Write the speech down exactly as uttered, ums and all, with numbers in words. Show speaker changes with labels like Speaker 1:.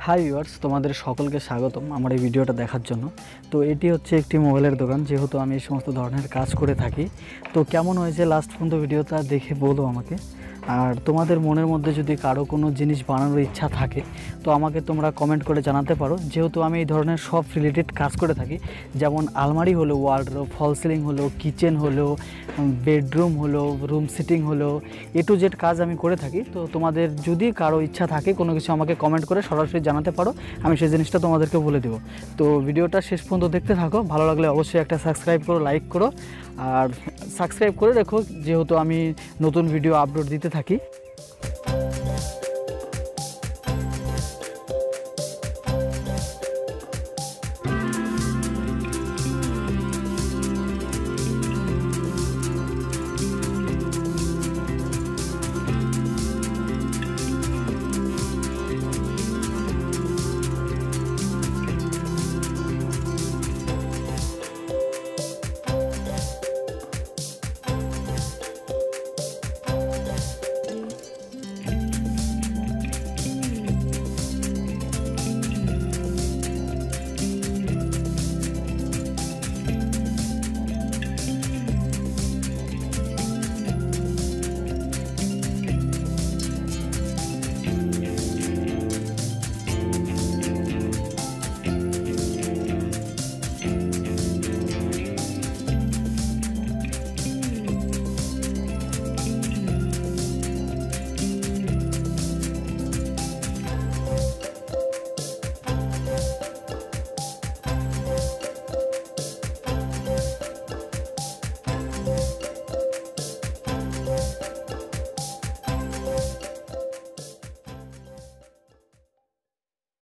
Speaker 1: Hi viewers, তোমাদের সকলকে স্বাগতম আমার এই ভিডিওটা দেখার জন্য। তো এটি হচ্ছে একটি মোবাইলের দোকান, যেহেতু আমি এই সমস্ত ধরনের কাজ করে থাকি। তো কেমন হয়েছে লাস্ট পর্যন্ত ভিডিওটা দেখে বলো আমাকে। আর তোমাদের মনের মধ্যে যদি কারো কোনো জিনিস বানানোর ইচ্ছা থাকে তো আমাকে তোমরা কমেন্ট করে জানাতে পারো, যেহেতু আমি এই ধরনের সব রিলেটেড কাজ করে থাকি। যেমন আলমারি হলো, ওয়ার্ডরোব, ফল সিলিং হলো, কিচেন হলো, বেডরুম হলো, রুম সিটিং হলো, এ টু জেড কাজ আমি করে থাকি। তো তোমাদের যদি কারো ইচ্ছা থাকে কোনো কিছু আমাকে কমেন্ট করে সরাসরি জানাতে পারো, আমি সেই জিনিসটা তোমাদেরকে বলে দেবো। তো ভিডিওটা শেষ পর্যন্ত দেখতে থাকো, ভালো লাগলে অবশ্যই একটা সাবস্ক্রাইব করো, লাইক করো, আর সাবস্ক্রাইব করে রেখো, যেহেতু আমি নতুন ভিডিও আপলোড দিতে থাকি।